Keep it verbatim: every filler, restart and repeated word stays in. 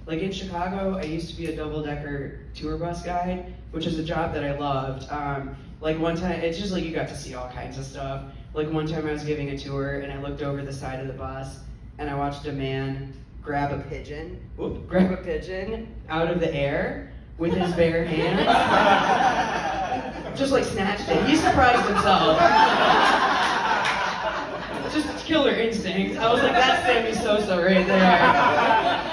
Like in Chicago, I used to be a double-decker tour bus guide, which is a job that I loved. Um, like one time, it's just like you got to see all kinds of stuff. Like one time I was giving a tour and I looked over the side of the bus and I watched a man grab a pigeon, whoop, grab a pigeon out of the air with his bare hands. Just like snatched it. He surprised himself. Just killer instinct. I was like, that's Sammy Sosa right there.